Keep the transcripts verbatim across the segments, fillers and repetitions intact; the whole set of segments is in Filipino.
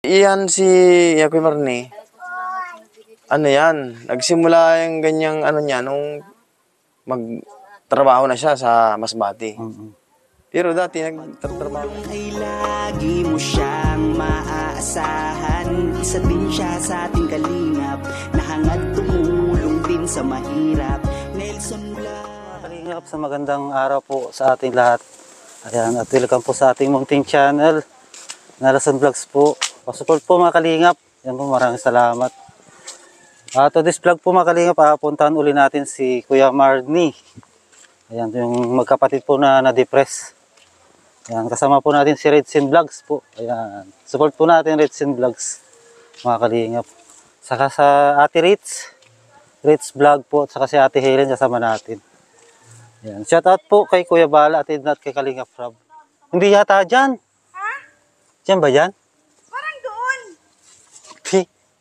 Iyan si Yakoy Marni. Ano yan? Nagsimula yung ganyang ano niya nung magtrabaho na siya sa Masbate. Mm-hmm. Pero dati nagtatrabaho na. Ay lagi mo siyang maaasahan. Isa din siya sa ating kalingap, nahangad tumulong din sa mahirap. Nelson Mula. Mga kalingap, sa magandang araw po sa ating lahat. Ayan, at welcome po sa ating munting channel, Narason Vlogs po. Pasupport po mga kalingap. Yan po, maraming salamat. Uh, to this vlog po mga kalingap, uh, puntahan uli natin si Kuya Marni. Ayan, yung magkapatid po na na-depress. Ayan, kasama po natin si Redsin Vlogs po. Ayan, support po natin Redsin Vlogs mga kalingap. Saka sa Ate Ritz, Ritz Vlog po, saka si Ate Helen kasama natin. Ayan, shout out po kay Kuya Bala at not kay Kalingap Rob. Hindi yata dyan. Ha? Dyan ba dyan? Parang doon. Pi.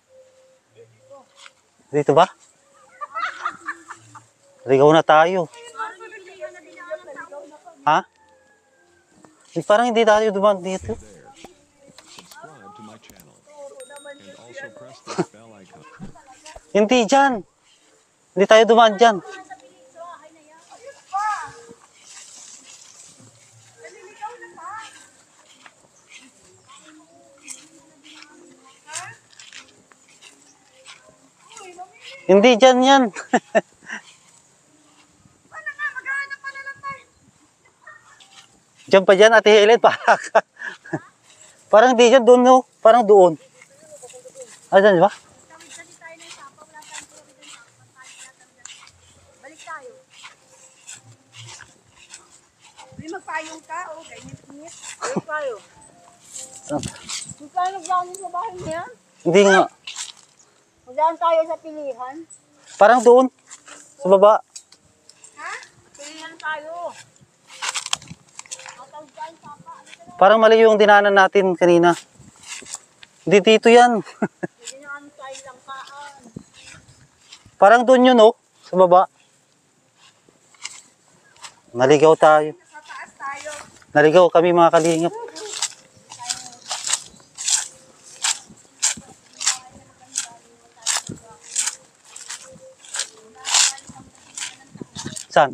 Dito ba? Ligaw na tayo. Ha? Eh, parang hindi tayo dumaan dito. Hindi dyan. Hindi tayo dumaan dyan. Hindi dyan yan. Diyan pa dyan, Ate Helen, para ka. Parang di dyan, doon, no? Parang doon. Ah, dyan, di ba? Balik tayo. May magpayong ka, o ganit-ngit. Balik tayo. Magkano nagdaan sa bahay niya? Hindi nga. Magdaan tayo sa pilihan. Parang doon. Sa baba. Ha? Pilihan tayo. Parang mali yung dinanan natin kanina. Hindi dito yan. Hindi na kami tayo lang kaan. Parang doon yun, oh. Sa baba. Naligaw tayo. Sa taas tayo. Naligaw kami mga kalingap. Saan?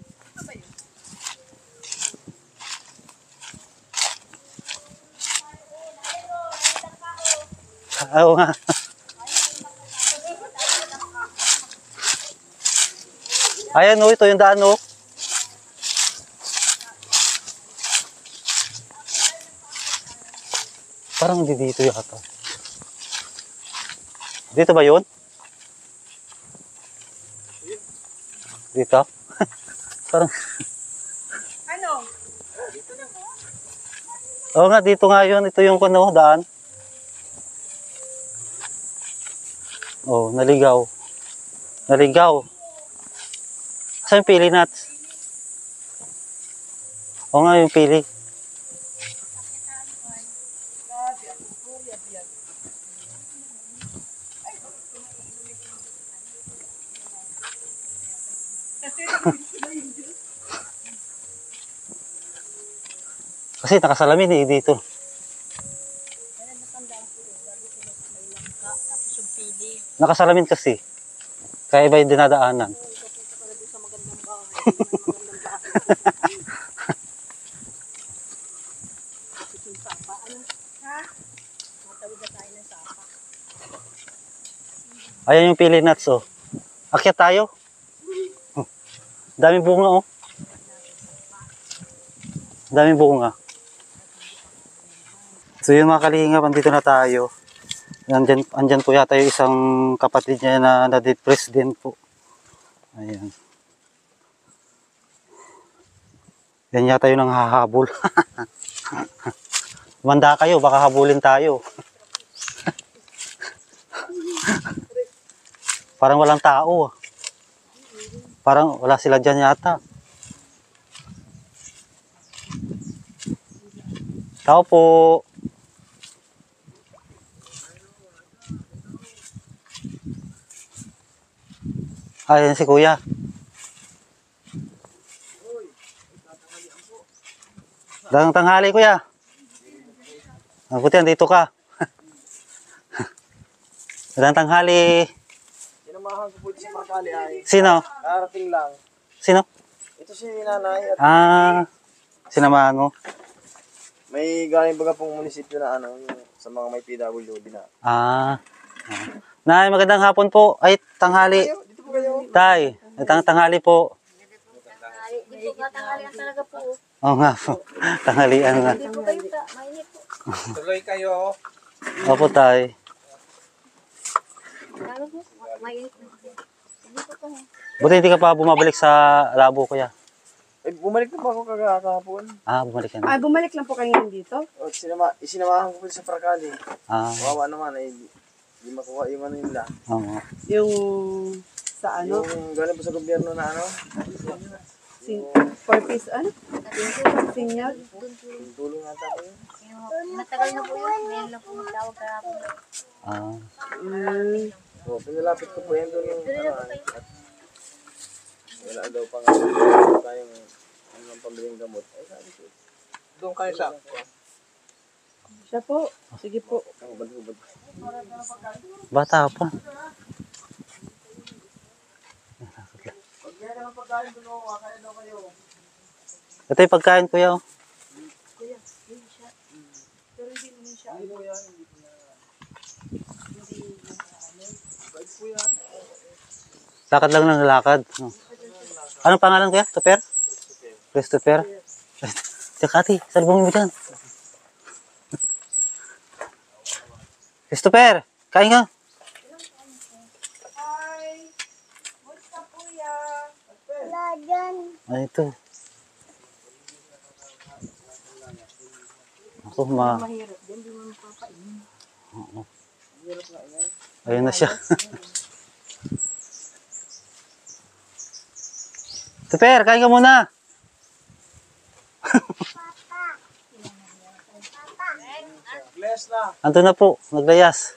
Oo nga. Ayan, oh, ito yung daan, oh. Parang hindi dito yata. Dito ba yun? Dito? Parang... Ano? Oo nga, dito nga yun. Ito yung ano, daan. Oh, naligaw. Naligaw. Saan yung pili nuts? Oo nga, yung pili. Kasi nakasalamin eh dito. Nakasalamin kasi. Kaya iba yung dinadaanan. Ayan yung pili nuts, oh. Akyat tayo. Daming bunga, oh. Daming bunga. So yun mga kalingap, andito na tayo. Andyan, andyan po yata yung isang kapatid niya na na-depress din po. Ayan. Yan yata yung nanghahabol. Manda kayo, baka habulin tayo. Parang walang tao. Parang wala sila dyan yata. Tao po. Ayan si Kuya. Dagang tanghali, Kuya. Mabuti, andito ka. Magandang tanghali. Sinamahan ko po sa Parkali ay Sino? darating lang. Sino? Ito si nanay at Ah, sinamahan mo. may galing baga pong munisipyo na ano, yung sa mga may P W D na. Ah. ah. Nay, magandang hapon po. Ay, tanghali. Dito po kayo. Tay, magandang tanghali po. Hindi po tanghalian talaga po. Oo nga po. Tanghalian nga. Hindi po kayo ta, mainit po. Tuloy kayo. Opo, tay. Lalo po, mainit po. Hindi po kami. Buti hindi ka pa bumabalik sa labo, kuya. Eh, bumalik na ba ako kagahapon? Ah, bumalik ka Ah, na. bumalik lang po kayo ngayon dito. O, sinama, isinamahan ko po sa Parkali. Ah, Kawawa naman ay hindi makuha yung ano nila. oo. Yung sa ano, Yung galing po sa gobyerno na ano, sin four piece, ano? Senior. yung tulong nata po yun. Yung matagal na po yun. Ngayon lang po magtawag kahapon. Ah, Mm, So, pinalapit ko po yan doon yung ano, at wala daw pang tayong ano ng pambiling gamot. Ay, sabi ko, doon kayo sa siya po. Sige po. hubad-hubad. bata pa. Pag yan ang pagkain doon, oh, kaya daw kayo. Ito yung pagkain, kuya. oh. Pero hindi naman siya. Hindi po yan, hindi po yan. Bait po yan. Lakad lang ng lakad. Oh. Anong pangalan, kuya? Christopher? Christopher? Tsaka ate, salbungin mo dyan. Christopher, kain ka. Hi! Musta po ya? Ano ito? Ako, ma... Mahirap din, di mo mapakain. Oo. Ayun na siya. Super, kain ka muna. Bless na. Ando na po, naglayas.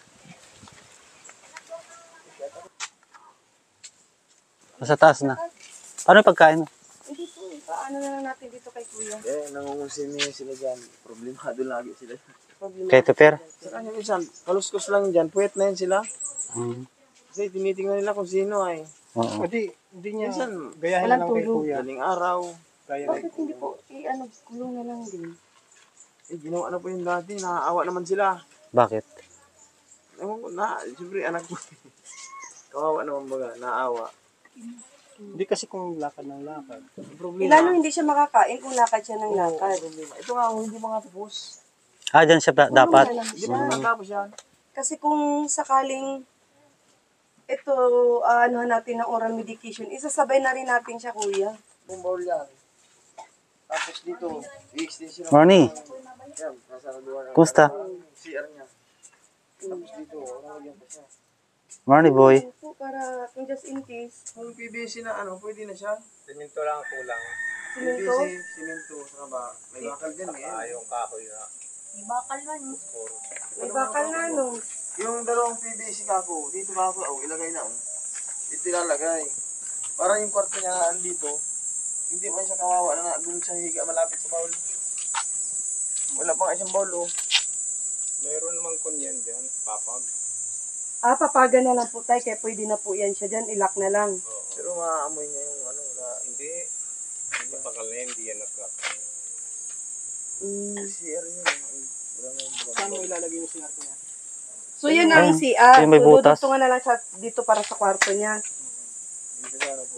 Nasa taas na. Paano yung pagkain? Hindi po. Paano na lang natin dito kay kuya? Eh, nangungusin niya sila dyan. Problemado lagi sila. Problema. Kay Super? Saka yung minsan, kaluskos lang dyan. Puwet na yun sila. Mm. Kasi tinitingnan nila kung sino ay. Oo. Hindi, hindi niya Minsan, gayahin Walang lang kay tulog. kuya. galing araw. Gaya Bakit hindi po, i-ano, kulong na lang din. Eh, ginawa na po yung dati. Nakaawa naman sila. Bakit? Ewan ko, na, siyempre anak ko. Kawawa naman baga, naawa. Hindi kasi kung lakad ng lakad. Ang Eh, problema, lalo hindi siya makakain kung lakad siya ng lakad. problema. Ito nga, kung hindi mga tapos. Ah, dyan siya da- dapat. Kulong na lang Hindi siya. pa natapos yan. Kasi kung sakaling ito, uh, ano natin ng oral medication, isasabay na rin natin siya, kuya. Kung bawal yan. Tapos dito, i-extension Morning. Yan, nasa lugar. Kumusta? C R niya. Tapos dito, nalagyan pa siya. Morning, boy. Po, para kung just in case, Kung P V C na ano, pwede na siya. Siminto lang ang kulang. P V C, simento. simento, saka ba, may bakal din eh. Ah, yung kahoy na. May bakal man. May bakal na, no? Yung dalawang P V C kako, dito kako, oh, ilagay na oh. Dito ilalagay. Para yung kwarto niya andito, hindi man siya kawawa na doon sa higa malapit sa baul. Wala pang isang baul oh. Meron naman kunyan dyan, papag. Ah, papaga na lang po tayo, kaya pwede na po yan siya dyan, ilak na lang. Pero maaamoy niya yung ano na Hindi, matagal na hindi yan nagkakaroon. Mm. C R yun. Ay, wala na yung Saan mo ilalagay yung sinarko niya? So, yan ang Ayun, C R. yung may So, butas. dudugtungan na lang siya dito para sa kwarto niya. Dito sana po.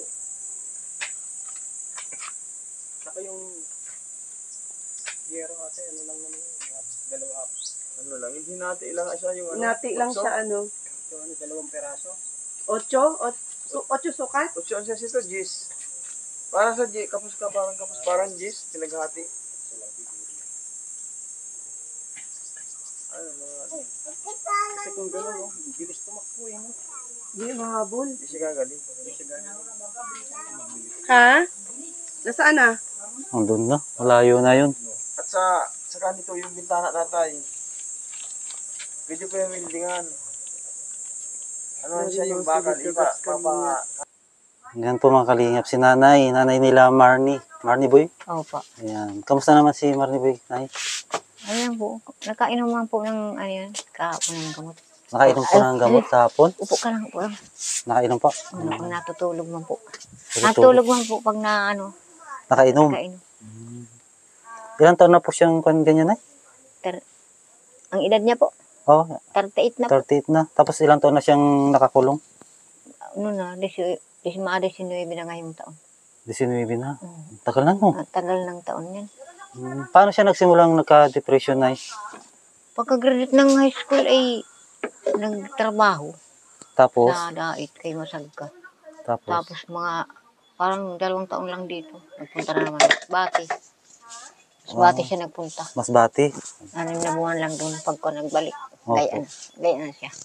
Saka yung yero ate, ano lang naman yun, dalawa up. Ano lang, hindi natin ilang siya yung ano. Nati lang otso. siya, ano, So, ano, dalawang peraso. ocho? O, so, ocho sukat? Otso ang siya ito, Gis. Para sa G, kapos ka, parang kapos, parang Gis, pinaghati. Ano, mga, Kasi kung gano'n, no, bilis tumakbo yan. no? Hindi, mahabol. hindi siya gagaling. Hindi siya gano'n. Ha? Nasaan na? Andun na. Malayo na yun. At sa, sa kanito, yung bintana natay, pwede pa yung buildingan. Ano siya yung bakal, iba, papa, Ganyan po mga kalingap. Si nanay. Nanay nila Marnie. Marnie boy? Opo. Ayan. Kamusta naman si Marnie boy? Nay? Ayan po. Nakainom man po ng ano yan, kahapon ng gamot. Nakainom po ng gamot kahapon? Upo ka lang po. Nakainom po? Ano, pag natutulog man po. Natutulog. Natutulog man po pag na ano, Nakainom? kainom. Ilang taon na po siyang kung ganyan ay? Ter ang edad niya po, Oh, thirty-eight na po. thirty-eight na. Tapos ilang taon na siyang nakakulong? Ano na, nineteen na ngayong taon. nineteen na. Mm. Tagal na no. Ang tagal ng taon yan. Hmm. Paano siya nagsimulang nagka-depression ay? Pagka-graduate ng high school ay nagtrabaho Tapos? sa dait kay Masagka. Tapos? Tapos mga parang dalawang taon lang dito. Nagpunta na naman sa Bati. Sa Bati siya nagpunta. Masbati? Anim na buwan lang doon pagka nagbalik. Opo. Gaya na. Gaya na siya.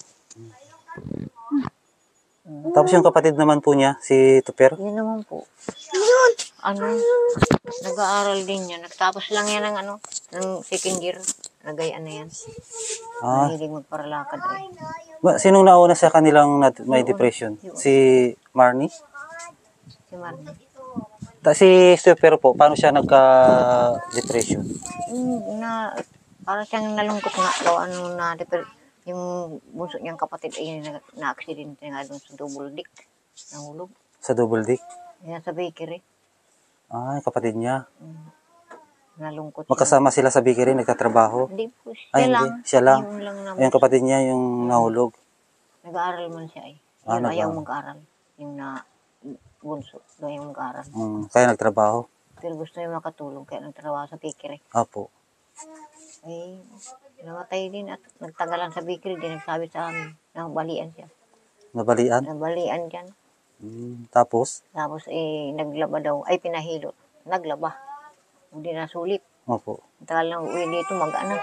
Tapos yung kapatid naman po niya, si Tuper? Yun naman po. Ano, nag-aaral din yan. Nagtapos lang yan ng ano, ng second year. Nagayaan na yan. Ah, Mahilig magparalakad eh. ba- sinong nauna sa kanilang na- may depression? Si Marnie? Si Marnie. Ta- Si Tuper po, paano siya nagka-depression? Yung na, para siyang nalungkot nga. Gawa ano na, deper- yung bunso niyang kapatid ay na- na-accident nga doon sa double dick. Nahulog. Sa double dick? Yan sa bakery. Ah, kapatid niya. Nalungkot. Magkasama sila sa bakery, nagtatrabaho. Hindi po, siya Ay, hindi. lang. Siya lang. Yung lang naman. Yung kapatid niya, yung nahulog. Nag-aaral man siya eh. Ah, Yun, ayaw nag-aaral. mag-aaral. Yung na bunso, daw yung mag-aaral. Hmm, kaya nagtrabaho. Pero gusto niya makatulong, kaya nagtrabaho sa bakery. Apo. Ay, namatay din at nagtagalan sa bakery. Di nagsabi sa amin, nabalian siya. Nabalian. Nabalian dyan. Hmm, tapos? Tapos eh, naglaba daw, ay pinahilot. Naglaba. Hindi na sulit. Opo. Ang tagal na uwi dito, mag-ana.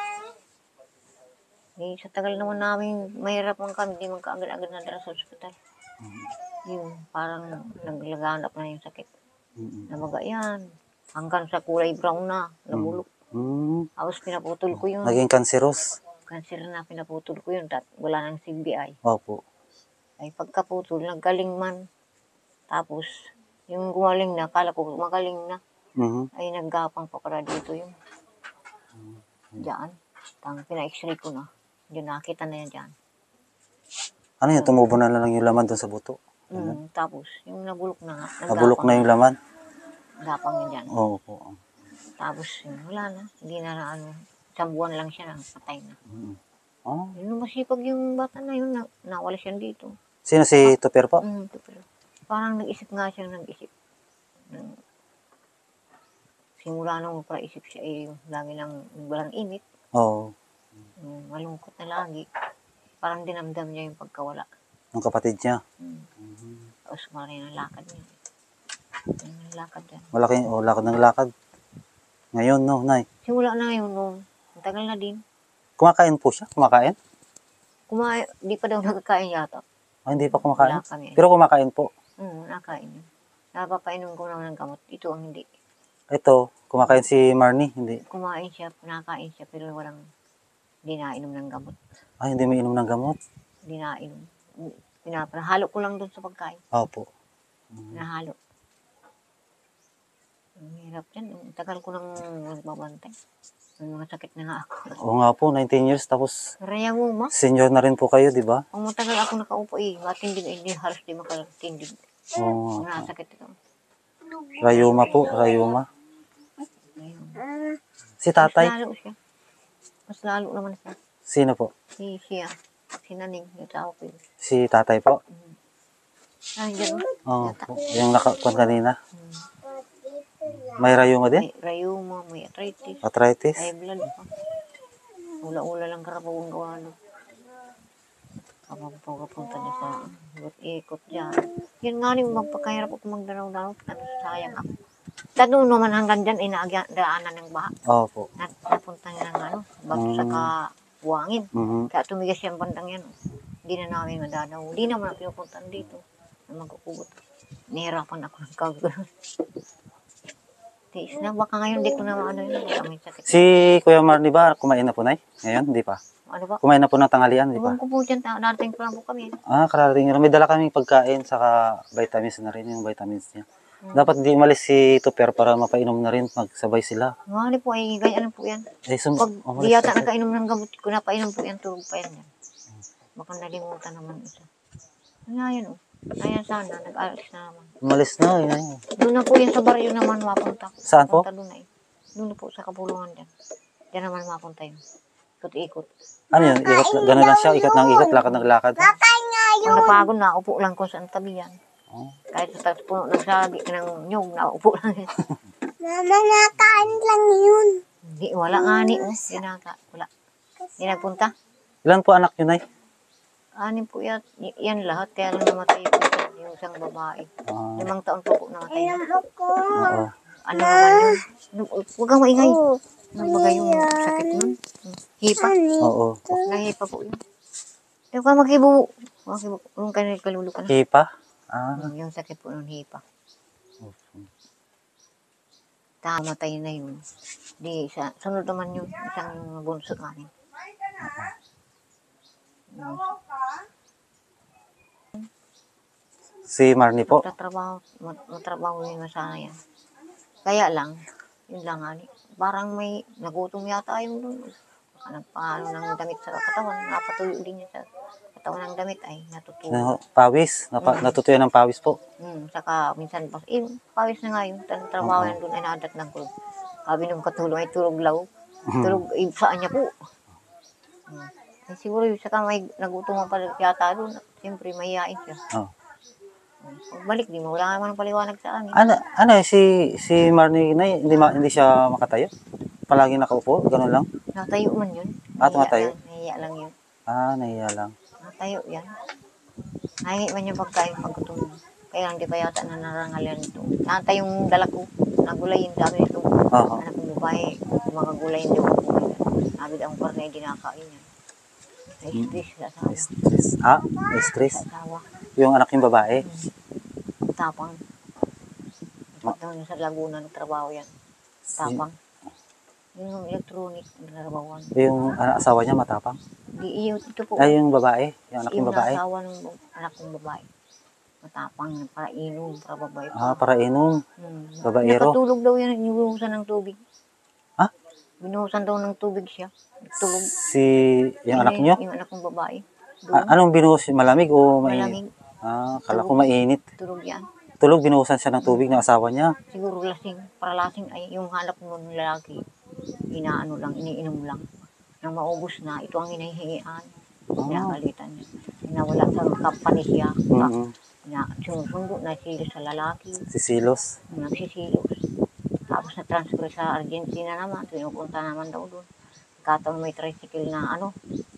Eh, sa tagal naman namin, mahirap man kami, hindi man kaagad-agad na dala sa ospital. Yun, parang naglaganap na yung sakit. Mm-mm. Namaga yan. Hanggang sa kulay brown na, nabulok. Hmm, Tapos pinaputol ko yun. naging cancerous. Cancer na pinaputol ko yun. Tat, wala nang C B I. Opo. Ay pagkaputol, naggaling man. Tapos, yung gumaling na, kala ko magaling na. Mhm. Ay naggapang pa para dito yung diyan. Tang pina-x-ray ko na. Diyan nakita na yan dyan. Ano yun, tumubo na lang yung laman doon sa buto. Mm, tapos, yung nabulok na nga. Nabulok na yung laman. Gapang yan dyan. Oo po. Tapos, yun, wala na. Hindi na na ano. Isang buwan lang siya na patay na. Ah, Yun, masipag yung bata na yun. Na, nawala siya dito. sino si Tuper po? Mm, ito, pero parang nag-isip nga siya nag-isip. Nang, simula nung para-isip siya ay lagi lang walang init. Oo. Yung malungkot na lagi. Parang dinamdam niya yung pagkawala. Ng kapatid niya. Mm. Tapos marin ang lakad niya. Yung lakad yan. Malaki, oh, lakad ng lakad. Ngayon, no, Nay. Simula na yun nung ang tagal na din. Kumakain po siya? Kumakain? Kumain, di pa daw nagkakain yata. Ah, hindi pa kumakain? Wala kami. Pero kumakain po. Mm, nakain yun. Napapainom ko naman ng gamot. Ito ang hindi. Ito, kumakain si Marnie, hindi. Kumain siya, nakain siya, pero walang hindi nainom ng gamot. Ah, hindi may inom ng gamot. Hindi nainom. Pinapahalo ko lang doon sa pagkain. Opo. Nahalo. Ang hirap yan. Ang tagal ko nang nagbabantay. May mga sakit na nga ako. Oo nga po, nineteen years, tapos Raya mo, ma. senior na rin po kayo, di ba? Ang matagal ako nakaupo eh. Matindig, hindi halos di makatindig. Oo. Mga sakit ito. Rayuma po, Rayuma. Ayun. Si Mas tatay, lalo siya. Mas lalo naman siya. sino po? Si siya. Si Naning. Yung tao ko yun. Si tatay po? Ay, dyan. Oo po. Yung nakakuan kanina. May Rayuma din? May rayuma, may arthritis. Arthritis? High blood pa. Ula-ula lang karapawang gawa no. Kapag pagkapunta niya sa ikot dyan. Yan nga rin magpakahirap ako magdanaw-danaw. Ano, sayang ako. Tanong naman hanggang dyan, inaagyaan ng baha. Opo. Nat napunta niya ng ano, bato sa kabuangin. Mhm. Kaya tumigas yung bandang yan. Oh. Hindi na namin madanaw. Hindi naman pinupuntan dito na magkukugot. Nihirapan ako ng kagano'n. Tiis na, baka ngayon di ko na ano yun. May sakit. Si Kuya Marnie ba, kumain na po, Nay? Ngayon, hindi pa. Ano ba? Kumain na po ng tanghalian, di ba? Ewan ko po dyan, narating pa lang po kami. Ah, karating. May dala kaming pagkain, saka vitamins na rin, yung vitamins niya. Dapat di umalis si Tuper para mapainom na rin, magsabay sila. Nga po ay ganyan po yan. Eh, sum- Pag umalis di yata kasi. nakainom ng gamot ko, napainom po yan, tulog pa yan. yan. Baka nalimutan naman isa. Ayan, oh. Ayan sana, nag-alis na naman. Umalis na. Yun, yun. Doon na po yan sa baryo naman mapunta. Saan po? Punta doon na eh. Doon na po sa kapulungan dyan. Diyan naman mapunta yun. Ikot-ikot. Ano yun? Ikot, gano'n lang siya. Ikot ng ikot, lakad ng lakad. Kung napagod na, upo lang kung saan tabi yan. Oh. Kahit sa taas puno ng sabi ka ng nyog, naupo lang yan. Mama, nakain lang yun. Hindi, wala nga ni. Oh. Dinaka, wala. Hindi nagpunta. Ilan po anak yun ay? Anim po yan, y- yan lahat. Kaya lang namatay po siya, yung isang babae. Ah, Limang taon po po namatay na. Alam ako. oo. Ano naman yun? Ano, huwag kang maingay. Ano ba yung sakit nun? Hipa. Oo. Nahipa po yun. Huwag kang maghibo. Maghibo. Huwag ka nagkalulo ka na. Hipa? Ah. Yung sakit po nun, hipa. Tamatay na yun. Di, isa, sunod naman yun. Isang bunso namin. Si Marnie po? Magtatrabaho, mat- matrabaho yun na sana yan. Kaya lang, yun lang nga. Parang may nagutom yata yung doon. Nagpaano ng damit sa katawan. Napatuyo din niya sa katawan ng damit ay natutuyo. Na, pawis? Napa, Natutuyo ng pawis po? Hmm, saka minsan pa, eh, pawis na nga yung tan- trabaho yan doon ay nadat ng kulog. Sabi nung katulong ay tulog law. Tulog, eh, saan niya po? Hmm. Eh, siguro yung saka may nagutom pa yata doon. Siyempre, mahihain siya. Oh. Pagbalik, di mo, wala naman paliwanag sa amin. Ano, ano eh, si, si Marnie na hindi, ma, hindi siya makatayo? Palagi nakaupo? Ganun lang? Natayo man yun. Ah, Nahiya tumatayo? lang, Nahiya lang yun. Ah, nahiya lang. Natayo yan. Nahingi man yung pagkain paggutom. Kaya lang di pa yata na narangalan ito. Nata yung dala ko. Nagulayin dami ito. Oo. Anak kong babae. Mga gulayin daw ko. Sabi daw ang karne dinakain yan. Na-stress sa asawa. Stress. Ah, may stress. Sa asawa. Yung anak yung babae. Tapang. Dapat daw niya sa Laguna nagtrabaho yan. Tapang. Yung electronic nagtrabahoan. Yung anak, asawa niya matapang. Di iyo ito po. Ay, yung babae. Yung anak yung Yung babae. asawa ng anak kong babae. Matapang, para inom, para babae. Ah, para inom. Hmm. Babaero. Nakatulog daw yan, binuhusan ng tubig. Ha? Binuhusan daw ng tubig siya. Tulog. Si, yung anak niyo? Yung anak kong babae. Ah, Doon, anong binuhos? Malamig o mainit? malamig. Ah, kala ko mainit. Tulog yan. Tulog, binuhusan siya ng tubig ng asawa niya. Siguro lasing. Para lasing ay yung hanap mo ng lalaki. Inaano lang, iniinom lang. Nang maubos na, ito ang hinahingian. Pinakalitan niya. Nawala sa company siya. Mm-hmm. Na sumusundo na sila sa lalaki. Si Silos. Nagsisilos. Tapos na-transfer sa Argentina naman. Pinupunta naman daw doon. Kataon may tricycle na ano,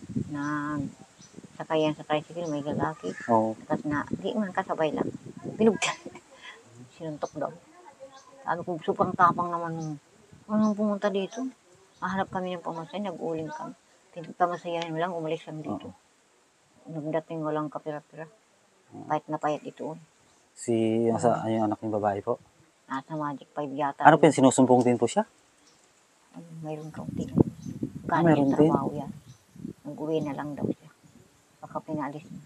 na sakayan sa tricycle, may lalaki. Oo. Tapos na, di man kasabay lang. Pinugtan. Sinuntok daw. Sabi ko, sobrang tapang naman nung, anong pumunta dito? Mahanap kami ng pamasay, nag-uling kami. Pinagpamasayan mo lang, umalis kami dito. Nagdating walang kapira-pira. Pahit na pahit ito. Si, yung, sa, yung anak yung babae po. Nasa Magic five yata. Ano po yun, sinusumbong din po siya? Ano, mayroong kaunti. Ah, Kanya mayroon yung din? trabaho yan. Nag-uwi na lang daw siya. Baka pinalis na.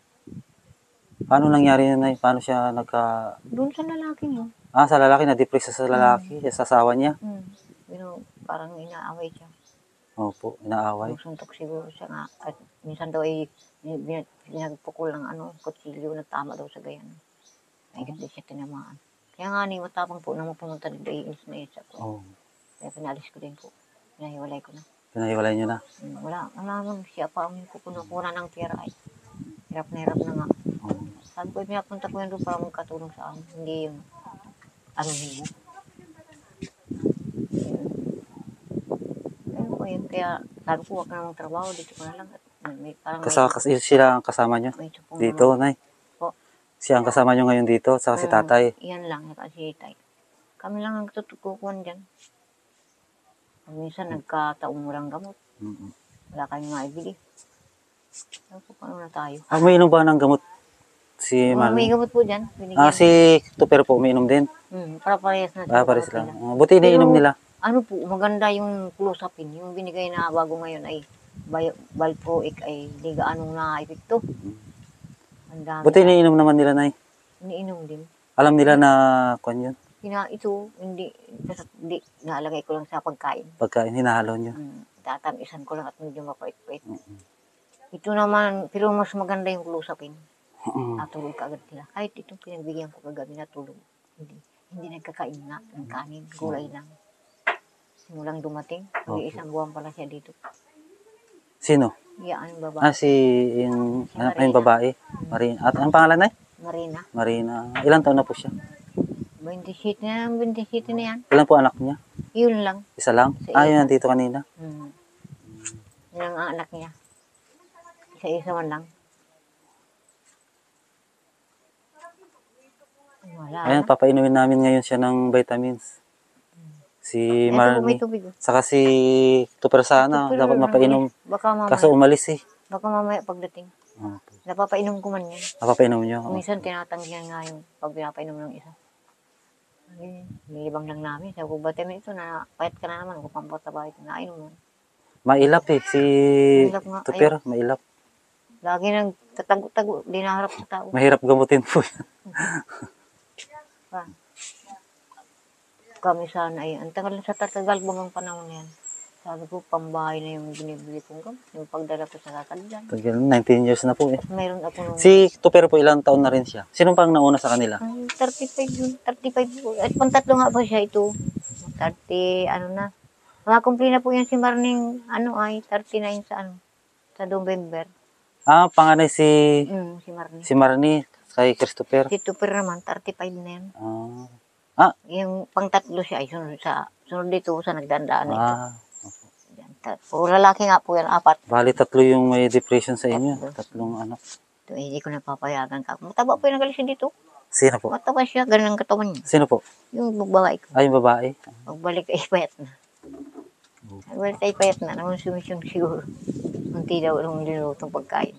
Paano nangyari yun, Nay? Paano siya nagka... Doon sa lalaki niyo. Ah, sa lalaki, na-depress siya sa lalaki, sa asawa niya. Hmm. Pero parang inaaway siya. Opo, inaaway. Suntok siguro siya nga. At minsan daw ay bin- binagpukol ng ano, kutsilyo na tama daw sa gayan. Ay, hindi siya tinamaan. Kaya nga ni matapang po na mapumunta dito ay ilis na isa ko. Oh, Kaya pinalis ko din po. Pinahiwalay ko na. pinahiwalay niyo na. Hmm, Wala, wala naman siya pa ang kukunakuna ng tira ay. Hirap na hirap na nga. Oh. Sabi ko, pinapunta ko yan doon para magkatulong sa amin. Hindi yung ano mo. Ayun ko yun. Kaya sabi ko, huwag ka namang trabaho. Dito ko na lang. At may, parang Kasa, kas, sila ang kasama niyo may, may tsupong dito, naman. Nay. Po. Siya ang kasama niyo ngayon dito, saka si Hmm, tatay. Yan lang. Kasi tay. Kami lang ang tutukukuhan dyan. Pag minsan nagkataong walang gamot. Mm-mm. Wala kayong maibili. Sabi ko, paano na tayo? Ah, may inom ba ng gamot si Oh, may Marnie? gamot po dyan. Binigyan. Ah, si Tupper po, umiinom din. Hmm, para parehas na. Ah, sila, pares okay lang. Ah, buti iniinom Pero, nila. Ano po, maganda yung clozapin. Yung binigay na bago ngayon ay bio- Valproic ay di gaanong na-epekto. Ang dami. Buti iniinom naman nila, Nay. Iniinom din. Alam nila na kung yun, Kina, ito, hindi, basta hindi, naalagay ko lang sa pagkain. pagka hinahalo nyo. Hmm, tatamisan ko lang at medyo mapait-pait. Ito naman, pero mas maganda yung close-upin. Mm. Natulog ka agad sila. Kahit itong pinagbigyan ko kagabi natulog. Hindi, hindi nagkakain nga ng kanin. Gulay lang. Simulang dumating. Mag-iisang buwan pala siya dito. Sino? Iyaan yung babae. Ah, si yung, Si anak Marina. yung babae. Marina. At ang pangalan ay? Marina. Marina. Ilang taon na po siya? twenty-seven na yan. twenty-seven na yan. Ilan po anak niya? Yun lang. Isa lang? Sa Ah, isa. yun nandito kanina. Hmm. Yan ang anak niya. Isa-isa man lang. Wala. Ayan, papainumin namin ngayon siya ng vitamins. Si Ito po may Marnie. tubig. oh. Saka si Tupper sana. Ito, pero Dapat mapainom. Baka mamaya, Kaso umalis eh. baka mamaya pagdating. Oh, Napapainom ko man yan. napapainom niyo. Oh. Minsan tinatanggihan nga yung pag pinapainom ng isa. Ay, nilibang lang namin. Sabi ko, ba't naman ito na payat ka na naman. Kung pampataba ito, nainom mo. Mailap eh. Si Mailap nga. Tupper, mailap. Lagi nang tatago-tago, di naharap sa tao. Mahirap gamutin po yan. Pa. Kami sana ay, ang tagal sa tatagal bagang panahon na yan. Sabi ko, pambahay na yung binibili kong gamot. Yung pagdala ko sa kakalian. Tagal, nineteen years na po eh. Mayroon ako nung... Si Tupper po, ilang taon na rin siya. Sino pang nauna sa kanila? Ang thirty-five yun, thirty-five po. At pantatlo nga ba siya ito? thirty, ano na. Makakumpli na po yan si Marning, ano ay, thirty-nine sa ano, sa November. Ah, panganay si Mm, si Marning. si Marnie kay Christopher. Si Tupper naman, thirty-five na yan. Ah, ah, Yung pangtatlo siya ay sunod sa, sunod dito sa nagdandaan na ito. ah, Yan, ta- puro lalaki nga po yan, apat. bali tatlo yung may depression sa inyo. Tatlong anak. Ito, hindi ko napapayagan ka. Mataba po yung nagalisin dito. Sino po? Mataba siya, ganun ang katawan niya. Sino po? Yung babae ko. Ay, yung babae. Pagbalik ay payat na. Pagbalik ay payat na. Naman sumisyon siguro. Hindi daw nung linutong pagkain.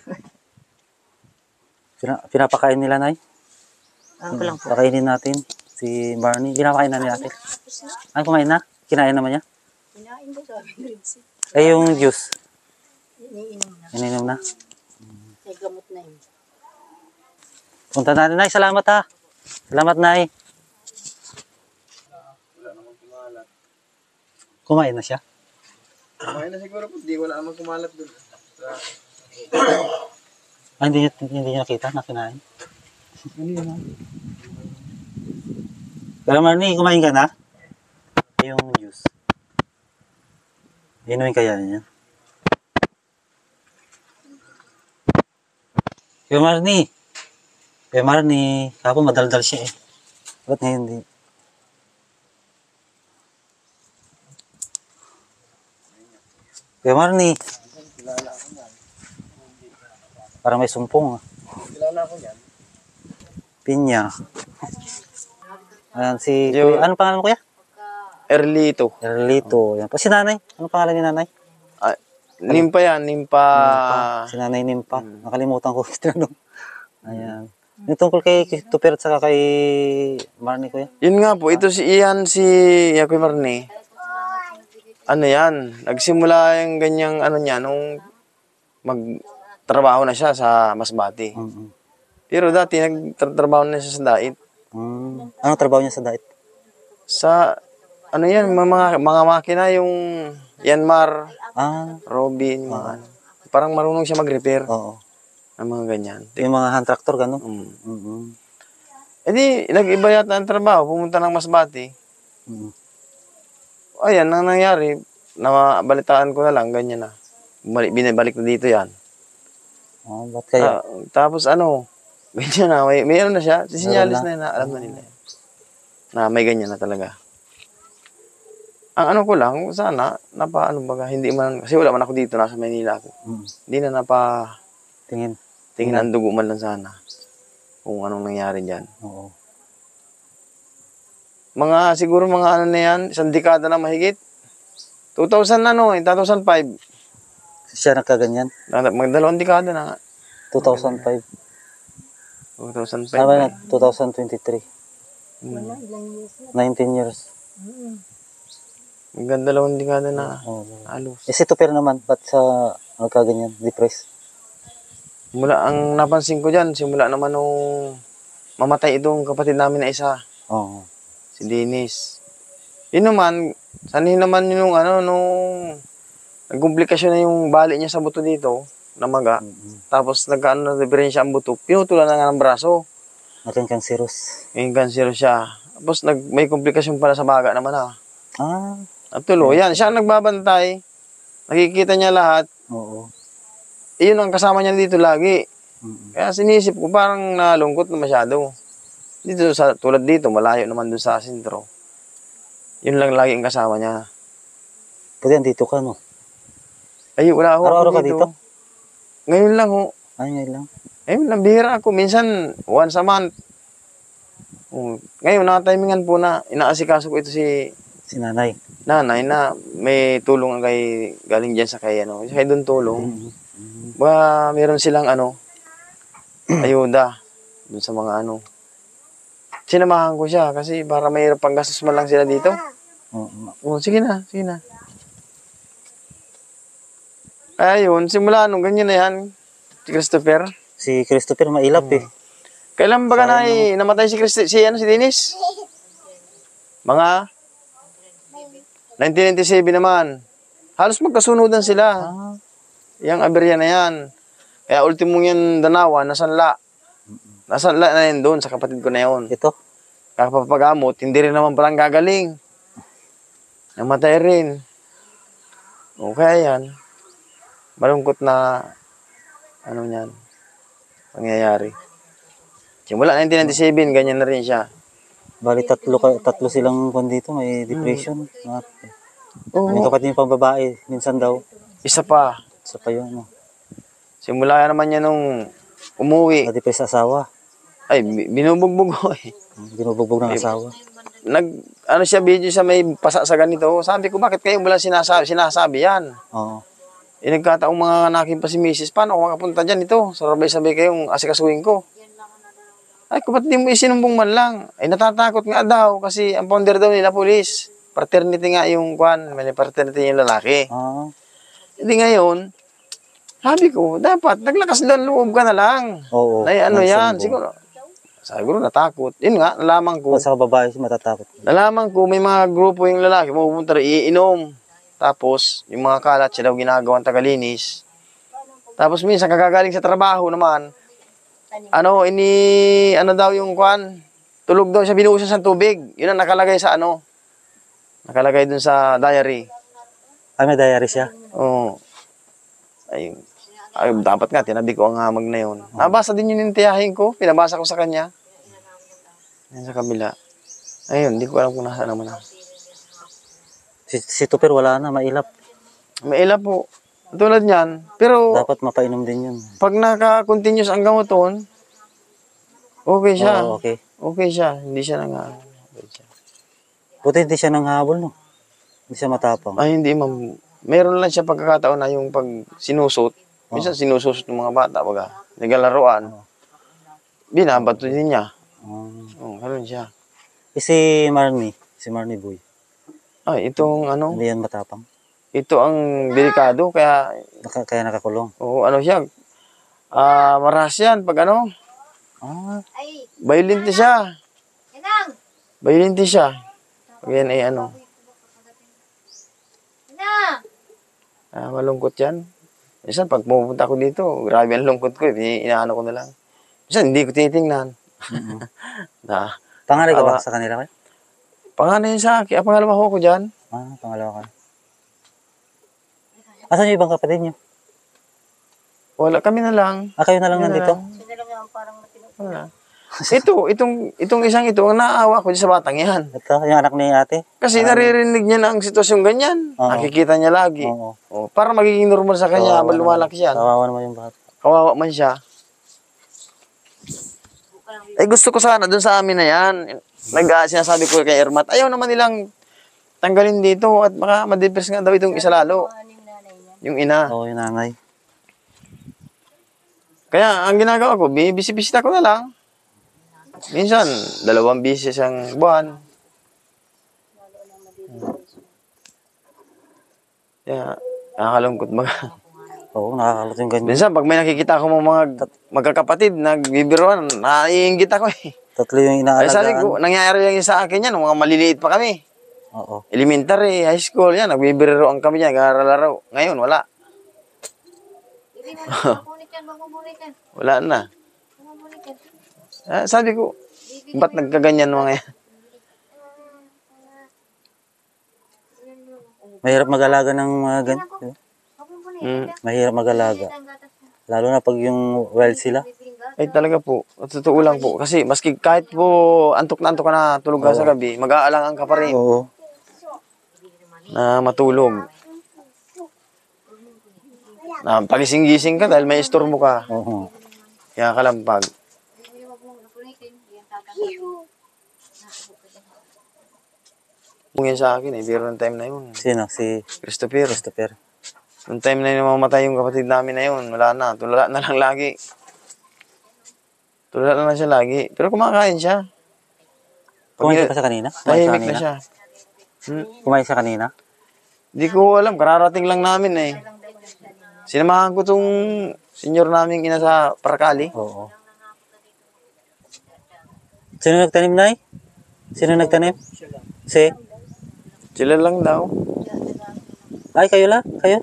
Pina, pinapakain nila, Nay? Ano ko lang po. Pakainin natin si Barney. Pinapakain na nila natin. Ay, kumain na? Kinain naman niya? Kinain ko sa amin. Eh, yung juice. Iniinom na. Ininom na. May gamot na yun. Punta natin, Nay. Salamat ha. Salamat, Nay. Kumain na siya? Kumain na siguro po, di wala namang kumalat doon. Sa... Ah, hindi niya, hindi niya nakita na kinain. Pero Marnie, kumain ka na? Yung juice. Inumin kaya niya. Kaya Marnie. Kaya Marnie. Kapag madaldal siya eh. Ba't na hindi? Kaya Marnie. Parang may sumpong ah. Kilala ko yan. Pinya. Ayan si... Yo. Kuya, anong pangalan mo kuya? Early ito. Erlito. Yan po si nanay. Anong pangalan ni nanay? Ah, nimpa yan, nimpa. Nimpa. Si nanay Nimpa. Nakalimutan ko. Tinanong. Ayan. Yung tungkol kay Tupper at saka kay Marnie kuya. Yun nga po, ito si Ian, si Yakoy Marne. Ano yan, nagsimula yung ganyang ano niya nung magtrabaho na siya sa Masbate. Mm-hmm. Pero dati nagtrabaho na siya sa Dait. Mm. Anong trabaho niya sa Dait? Sa, ano yan, mga, mga makina yung Yanmar, Ah, Robin, mga ano. Parang marunong siya mag-repair oo. ng mga ganyan. Yung mga hand tractor, gano'n? Mm. Mm-hmm. E di, nag-iba yata ang trabaho, pumunta ng Masbate. Mm-hmm. Ayan, ang nangyari, nabalitaan ko na lang, ganyan na. Bumalik, binibalik na dito yan. Oh, ba't kaya? Ah, tapos ano, ganyan na, may, may ano na siya, sisinyalis Meron na, na, alam na nila. Na may ganyan na talaga. Ang ano ko lang, sana, napa, ano baga, hindi man, kasi wala man ako dito, nasa Manila ako. Mm. Hindi na napa, Tingin. tingin ang dugo man lang sana. Kung anong nangyari dyan. Oo. Mga, siguro mga ano na yan, isang dekada na mahigit. two thousand ano, eh, two thousand five. Siya nagkaganyan? Magdalawang dekada na nga. two thousand five. two thousand Ano ba five. na? twenty twenty-three. Hmm. nineteen years. Magdalawang dekada na. Oo. Halos. Eh si Tupper naman, ba't sa nagkaganyan? Depressed? Mula, ang napansin ko dyan, simula naman nung mamatay itong kapatid namin na isa, Oo. si Dennis. Yun naman, sanhin naman yung ano, nung nagkomplikasyon na yung bali niya sa buto dito, namaga. Mm-mm. Tapos nagkaano na diferensya ang buto. Pinutulan na nga ng braso. Naging cancerous. Yung cancer siya. Tapos nag, may komplikasyon pala sa baga naman ah. Ah, Natulo, yan. Siya ang nagbabantay. Nakikita niya lahat. oo. Iyon ang kasama niya dito lagi. Mm-mm. Kaya sinisip ko parang nalungkot na masyado. Dito sa tulad dito, malayo naman dun sa sentro. Yun lang lagi ang kasama niya. Pwede andito ka, no? Ay, wala ako Araw-araw ka dito. dito? Ngayon lang ho. Ay, ngayon lang. Ayun lang, bihira ako. Minsan, once a month. Oh, ngayon, nakatimingan po na inaasikaso ko ito si Si nanay. nanay na may tulong kay galing dyan sa kay ano. Kaya doon tulong. Mm-mm. Ba, meron silang ano, ayuda dun sa mga ano. Sinamahan ko siya kasi para may panggastos man lang sila dito. Oo. Oh, sige na, sige na. Ayun, simula nung ganyan na yan, si Christopher. Si Christopher mailap eh. Kailan ba ka na eh, namatay si Christ si ano si Dennis? Mga nineteen ninety-seven naman. Halos magkasunodan sila. Ah, Yang aberya na yan. Kaya ultimo yan danawa, nasanla. Nasanla na yan doon sa kapatid ko na yun. ito. Kapapagamot, hindi rin naman palang gagaling. Namatay rin. O kaya yan. Malungkot na ano yan, pangyayari. Simula nineteen ninety-seven, ganyan na rin siya. Bali tatlo ka, tatlo silang kung dito may depression. Ah, Oo. may kapatid niya pang babae, minsan daw. Isa pa. Isa pa yun, no? Simula naman niya nung umuwi. Na-depress sa asawa. Ay, bi- binubugbog ko eh. Binubugbog ng asawa. Nag, ano siya, video siya may pasa sa ganito. Sabi ko, bakit kayo wala sinasabi, sinasabi yan? Oo. Eh, nagkataong mga nakin pa si misis, paano ako makapunta dyan ito? Sabay-sabay kayong asikasuhin ko. Ay, kung ba't di mo isinumbong man lang? Ay, natatakot nga daw kasi ang founder daw nila, police. Fraternity nga yung kwan, may fraternity yung lalaki. Ah, Hindi ngayon, sabi ko, dapat, naglakas lang loob ka na lang. oo. Ay, ano yan, Nagsumbong. siguro. Siguro natakot. Yun nga, nalaman ko. Pag sa babae, matatakot. Nalaman ko, may mga grupo yung lalaki, mapupunta rin, iinom. Tapos, yung mga kalat, siya daw ginagawang tagalinis. Tapos, minsan, kagagaling sa trabaho naman, ano, ini, ano daw yung kwan, tulog daw siya, binuhusan sa tubig. Yun ang nakalagay sa ano, nakalagay dun sa diary. Ay, may diary siya. Oo. Ay, ay, dapat nga, tinabi ko ang hamag na yun. Nabasa din yun yung tiyahin ko, pinabasa ko sa kanya. Yan sa kabila. Ayun, hindi ko alam kung nasa naman na. Si, si Tupper wala na, mailap. May ila po. Tulad niyan. Pero, Dapat mapainom din yun. pag naka-continuous ang gamuton, okay siya. Oo, okay. Okay siya. Hindi siya nang okay siya. Buti hindi siya nanghabol, no? Hindi siya matapang. Ay, hindi ma'am. Meron lang siya pagkakataon na yung pag sinusot. Minsan sinususot ng mga bata. Baga, nagalaruan. Binabato din niya. Um, Oo, ganun siya. eh, si Marnie, si Marnie Boy, Ay, itong ano, hindi yan matapang. ito ang delikado. Kaya, Naka, kaya nakakulong. oo, ano siya. Ah, maras yan. Pag ano, Ah, violent siya. Violent siya. Pag yan ay ano. Ah, malungkot yan. Minsan, pag pupunta ako dito, grabe ang lungkot ko. Eh. Inaano ko na lang. Minsan, hindi ko titingnan. na, pangalan ka ba Awa. sa kanila? Kay? pangalan yun sa akin. Ang pangalawa ko dyan. Ah, pangalawa ka. Asan yung ibang kapatid niyo? Wala, kami na lang. Ah, kayo na lang Kami na nandito? lang. Wala. Ito, itong, itong isang ito, ang naawa ko dyan sa batang yan. Ito, yung anak ni ate? Kasi naririnig niya na ang sitwasyon ganyan. Oo. Nakikita niya lagi. Oo. Oh, para magiging normal sa kanya, Kawawa lumalaki yan. Kawawa naman yung bata. Kawawa man siya. Eh gusto ko sana dun sa amin na yan. Nag, uh, sinasabi ko kay Ermat, ayaw naman nilang tanggalin dito at baka ma-depress nga daw itong isa lalo. Yung ina. Oo, yung nanay. Kaya ang ginagawa ko, bisibisita ko na lang. Minsan, dalawang bisis ang buwan. Kaya, nakakalungkot mga. Oo, nakakalot yung ganyan. Minsan, pag may nakikita ko mga, mga magkakapatid, nagbibiruan, naiingit ako eh. Tatlo yung Ay sabi inaalagaan. ko, nangyayari lang yun sa akin yan, mga maliliit pa kami. Oo. Elementary, high school, yan, nagbibiruan kami yan, nag-aaral-laro. Ngayon, wala. Hindi mo na mapunit yan, mapunit yan. Wala na. Mapunit yan. Ah, sabi ko, ba't nagkaganyan mga yan? Mahirap mag-alaga ng mga ganito. Mapunit Mm. Mahirap mag-alaga. Lalo na pag yung wild sila. Ay talaga po, at totoo lang po. Kasi maski kahit po antok na antok ka na tulog ka sa gabi, mag-aalangan ka pa rin Oo. na matulog. Na pagising-gising ka dahil may istorbo ka. Oo. Kaya kalampag. Kung yan sa akin eh, biro ng time na yun. Sino? Si Christopher. Christopher. Yung time na yun mamatay yung kapatid namin na yun, wala na. Tulala na lang lagi. Tulala na lang siya lagi. Pero kumakain siya. Kumain ka sa kanina? Kumain sa Tahimik na kanina? siya. Hmm. Kumain sa kanina? Hindi ko alam, kararating lang namin eh. Sinamahan ko tong senior namin ina sa Paracali. Oo. Sino nagtanim, Nay? Sino nagtanim? Si? Sila lang daw. Ay, kayo la? Kayo?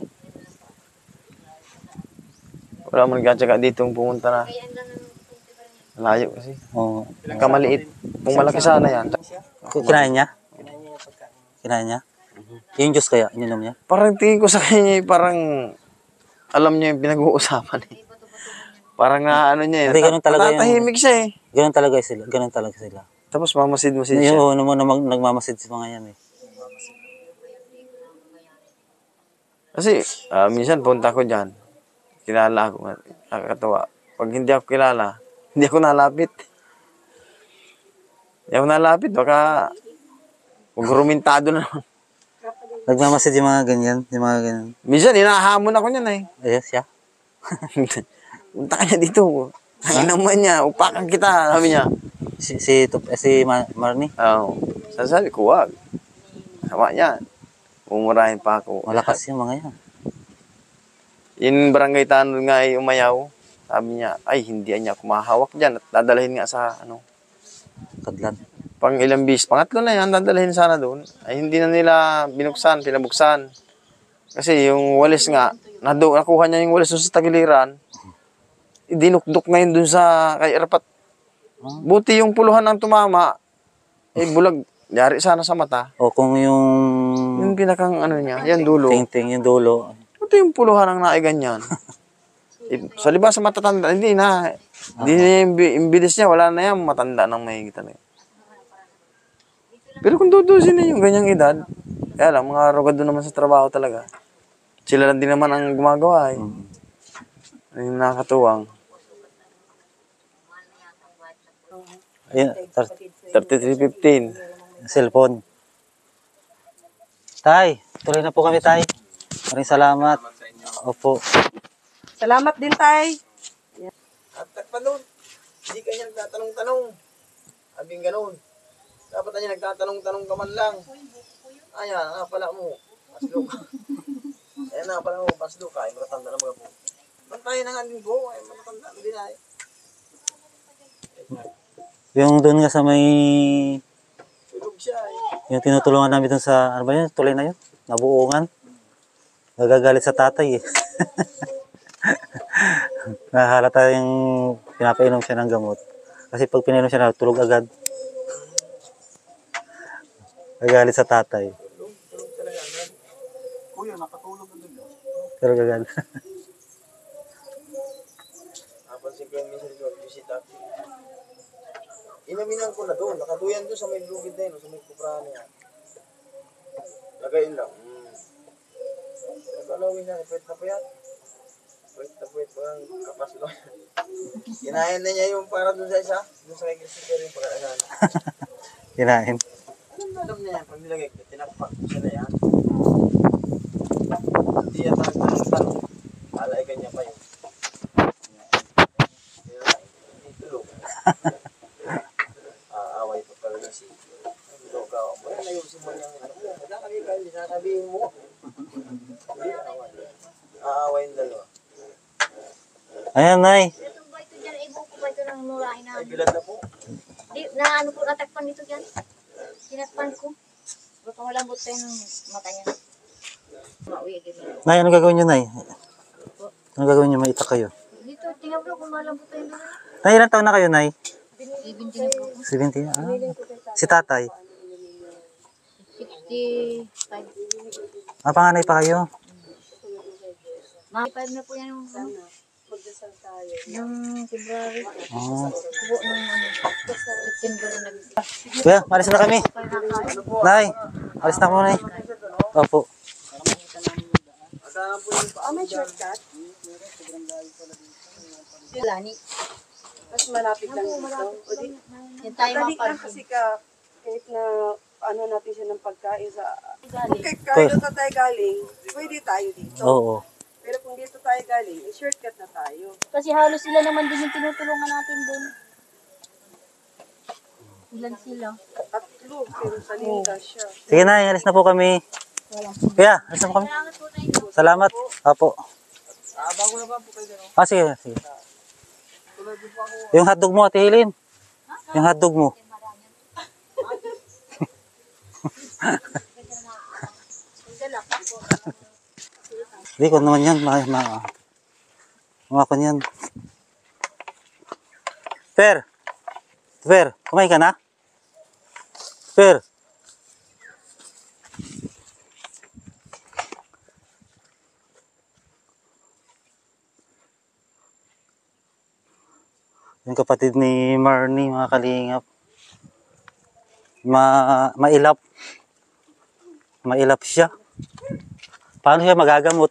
Wala mo nagkatsaga dito pumunta na. Layo kasi. Oo. Kamaliit. Kung malaki sana yan. Kinain niya? Kinain niya? Yung juice kaya, ininom niya? Parang tingin ko sa kanya eh, parang alam niya yung pinag-uusapan eh. Parang na ano niya eh. Hindi, ganun talaga yung- Tatahimik siya eh. Ganun talaga sila. Ganun talaga sila. Tapos mamasid-masid siya. Yung ano mo na mag, nagmamasid sa mga yan eh. Kasi ah, minsan punta ko dyan. Kilala ako. Nakakatawa. Pag hindi ako kilala, hindi ako nalapit. Hindi ako nalapit. Baka huwag rumintado na naman. Nagmamasid yung mga ganyan. Yung mga ganyan. Minsan, hinahamon ako niyan eh. Ayun siya. Punta ka niya dito. Ang naman niya, upakan kita, sabi niya. Si, si, Tup- eh, si Ma- Marnie. Oo. Sasabi ko, wag. Sama niya. Umurahin pa ako. Malakas yung mga yan. Yung barangay tanong nga ay umayaw. Sabi niya, ay, hindi niya ako mahawak dyan. At dadalhin nga sa, ano, Kadlan. pang ilang bis. Pangatlo na yan, dadalhin sana doon. Ay, hindi na nila binuksan, pinabuksan. Kasi yung walis nga, nado, nakuha niya yung walis doon sa tagiliran. Dinukdok ngayon doon sa kay Erpat. Buti yung puluhan ng tumama, eh bulag, yari sana sa mata. O kung yung Yung pinakang ano niya, yan dulo. ting-ting, yung dulo. Buti yung puluhan ng naiganyan. eh, sa libas sa matatanda, hindi na. Hindi na yung imbi- imbilis niya, wala na yan, matanda ng mahigitan eh. Pero kung dudusin na yung ganyang edad, kaya lang, mga rogado naman sa trabaho talaga. Sila lang din naman ang gumagawa eh. Yung nakakatuwang. Ayun, tar- thirty-three fifteen. cellphone. Tay, tuloy na po kami, Tay. Maraming salamat. Opo. Salamat din, Tay. At takpan doon. Hindi ka niya nagtatanong-tanong. Abing ganun. Dapat na niya nagtatanong-tanong ka man lang. Ayan, nga pala mo. Paslo ka. Ayan nga pala mo, paslo ka. Ay, matatanda na mga po. Bantayan na nga din po. Ay, matatanda na din ay. Yung doon nga sa may, Tulog siya eh. yung tinutulungan namin doon sa, ano ba yun, tuloy na yun, nabuungan. Nagagalit sa tatay eh. Nahalata yung pinapainom siya ng gamot. Kasi pag pinainom siya, tulog agad. Nagagalit sa tatay. Kuya, nakatulog na doon. Tulog agad. Napansin ko yung minsan ko, bisita. Inaminan ko na doon. Nakaduyan doon sa may lugid na yun, sa may kuprahan niya. Lagayin lang. Hmm. Nag-alawin niya, pwet na pwet. Pwet na pwet, parang kapas doon. Kinain na niya yung para doon sa isa. Doon sa kay Christopher yung pagkakasan. Kinain. Alam niya yan, pag nilagay ko, tinapak ko siya na yan. Hindi yan tanong-tanong. Alay kanya pa yun. Hindi tulog. Aaway pa pala yung si tulog ka. Wala na yung simon niyang ano. Nagkakali ka, hindi sasabihin mo. Hindi, aaway. Aaway yung dalawa. Ayan, Nay. Itong ba ito dyan, ibo ko ba ito ng murahin na? Ay, bilan na po. Di, na ano po, natakpan dito dyan. Tinakpan ko. Baka malambot tayo ng mata niya. Mauwi, ganyan. Nay, ano gagawin niyo, Nay? Ano gagawin niyo? Maitak kayo. Dito, tingnan mo kung malambot tayo na. Nay, ilang taon na kayo, Nay? seventy na po. seventy. Ah. Si tatay? sixty-five. Ah, panganay pa kayo? Mga five na po yan yung ano. Yung February. Oh. Subo ng ano. September na nag... Kuya, malis na kami. Nay, alis na ako, Nay. Opo. Ah, may shortcut. Lani. Mas malapit lang dito. O di, Yung tayo dali mapag... lang kasi ka, kahit na ano natin siya ng pagkain sa... Kung kay Carlo na tayo galing, pwede tayo dito. Oo. Pero kung dito tayo galing, eh, shortcut na tayo. Kasi halos sila naman din yung tinutulungan natin doon. Ilan sila? Tatlo, pero sa linda siya. Sige, Nay, alis na po kami. Kuya, alis na po kami. Salamat. Opo. Ah, bago na ba po kayo dyan? Ah, sige, sige. Yung hotdog mo, Ate Helen. Yung hotdog mo. Hindi ko naman yan. Ma, ma, mga ko yan. Per. Per, kumain ka na? Per. Yung kapatid ni Marnie, mga kalingap. Ma mailap. Mailap siya. Paano siya magagamot?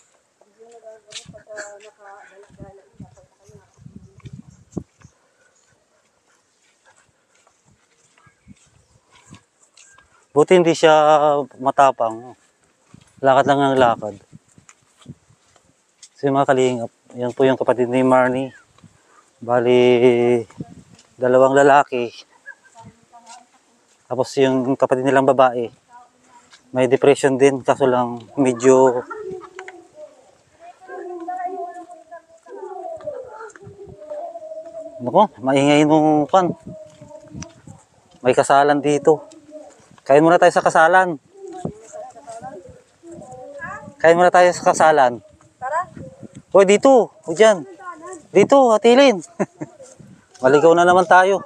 Buti hindi siya matapang. Lakad lang ang lakad. So yung mga kalingap, yan po yung kapatid ni Marnie. Bali, dalawang lalaki. Tapos yung kapatid nilang babae, may depression din, kaso lang medyo Nako, maingay nung kan. May kasalan dito. Kain muna tayo sa kasalan. Kain muna tayo sa kasalan. Tara. Hoy, dito. O dyan. Dito, hatilin. Maligaw na naman tayo.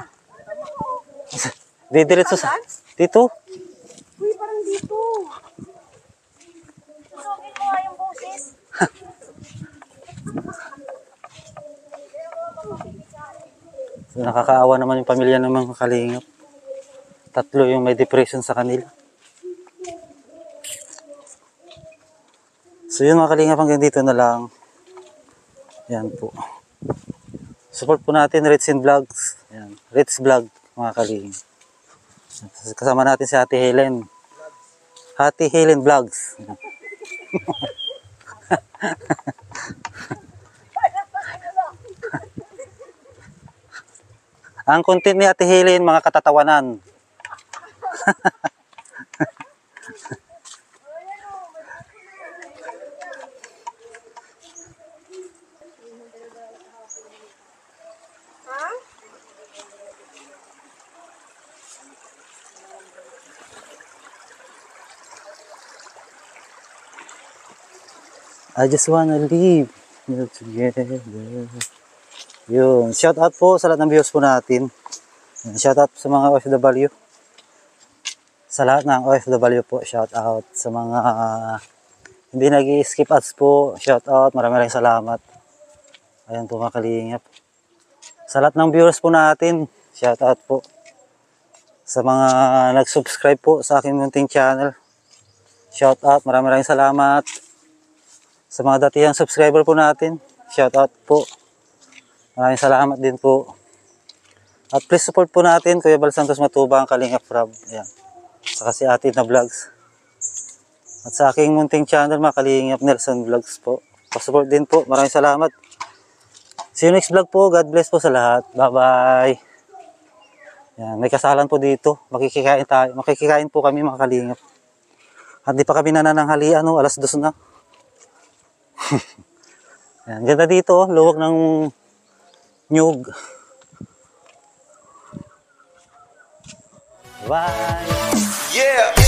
Didiretso sa... Dito. Uy, parang dito. Tusugin mo nga yung boses. So, nakakaawa naman yung pamilya ng mga kalingap. Tatlo yung may depression sa kanila. So yun mga kalingap, hanggang dito na lang. Yan po. Support po natin Ritz and Vlogs. Yan. Ritz Vlog mga kalingap. Kasama natin si Ate Helen. Ate Helen Vlogs. Yan. Ang content ni Ate Helen, mga katatawanan. I just wanna live together. Yun. Shout out po sa lahat ng viewers po natin. Shout out sa mga O F W. Sa lahat ng O F W po, shout out. Sa mga uh, hindi nag-skip ads po, shout out. Maraming maraming salamat. Ayan po mga kalingap. Sa lahat ng viewers po natin, shout out po. Sa mga nag-subscribe po sa aking munting channel, shout out. Maraming maraming salamat. Sa mga datihang subscriber po natin, shout out po. Maraming salamat din po. At please support po natin Kuya Bal Santos Matubang, Kalingap Rob. Ayan. Saka si Ate na Vlogs. At sa aking munting channel, mga Kalingap Nelson Vlogs po. Pasupport din po. Maraming salamat. See you next vlog po. God bless po sa lahat. Bye-bye. Ayan. May kasalan po dito. Makikikain tayo. Makikikain po kami mga Kalingap. At di pa kami nanananghalian. No? Alas dos na. Ayan. Ganda dito. Oh. Luwag ng nyug. Bye! Yeah!